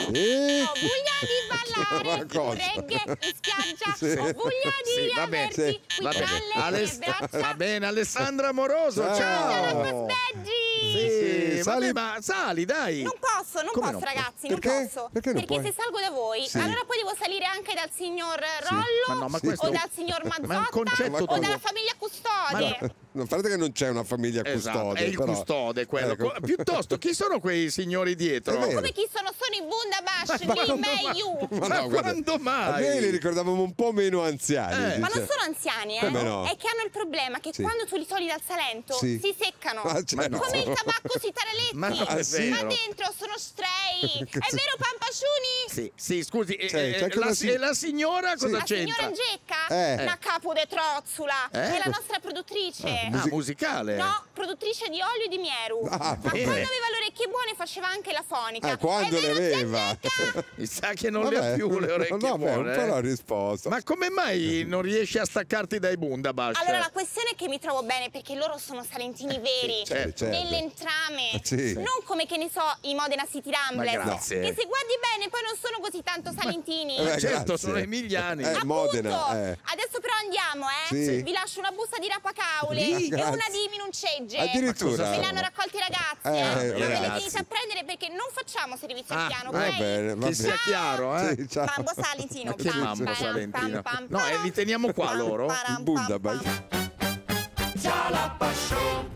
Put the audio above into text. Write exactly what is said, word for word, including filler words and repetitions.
E... Ho voglia di ballare tipo reggae in spiaggia. Sì. Ho voglia di Sì, va bene, averti sì, qui Va tra bene. le Aless- mie braccia. va bene, Alessandra Amoroso, Ciao. ciao. Ciao, Sbeggi! Sì, sali- vabbè, ma sali, dai. Non posso, non Come posso non puoi? ragazzi, Perché? non posso. Perché non puoi? se salgo da voi, Sì. allora poi devo salire anche dal signor Rollo Ma no, ma Sì. questo o dal signor ma è un Mazzotta concetto o tuo. dalla famiglia Custode. Ma Non fate che non c'è una famiglia Esatto, custode. è il però. custode quello. Ecco. Co- Piuttosto, chi sono quei signori dietro? È vero. Come chi sono? Sono i Bundabash, Ma me, quando me, mai? you. Ma Ma no, guarda, quando mai? A noi li ricordavamo un po' meno anziani. Eh. Ma non cioè. sono anziani, eh? Come no? È che hanno il problema che Sì. quando tu li togli dal Salento Sì. si seccano. Ah, cioè, no. Come il tabacco sui taraletti. Ma non Ah, è sì? Ma vero. dentro sono stray. È vero, Pampasciuni? Sì, sì, scusi, eh, Cioè, eh, c'è anche la, una si- e la signora cosa La c'entra? signora Angecca? Eh. Una capo de trozzula. Eh? È la nostra produttrice. Ah, musicale? No, produttrice di olio di Mieru. Ah, Ma bene. quando aveva le orecchie buone faceva anche la fonica. Ah, quando È le vero, aveva? Angecca? Mi sa che non le ha più le orecchie no, beh, buone. un po' eh. l'ho risposto. Ma come mai non riesci a staccarti dai Bundabash? Allora, la questione è che mi trovo bene perché loro sono salentini veri, certo, certo. nell'entrame, Sì. non come che ne so i Modena City Ramblers, Ma grazie. che se guardi bene poi non sono così tanto salentini. Eh, beh, certo, grazie. sono emiliani. Eh, Appunto. Modena, eh. Adesso però andiamo, eh? Sì. Vi lascio una busta di rapacaule Sì, e grazie. una di minuncegge. Addirittura. Me ne hanno raccolti i ragazzi, Eh, eh? Me li ragazzi. venite a prendere perché non facciamo servizio Ah, al piano, Va ok? bene, va Che sia bene. chiaro, eh? Sì, ciao. Mambo Salentino. Che pam, mambo pam, Salentino. pam, pam, No, e li teniamo qua pam, loro? param, Il Bundabash. pam, pam. Ciao la pascione.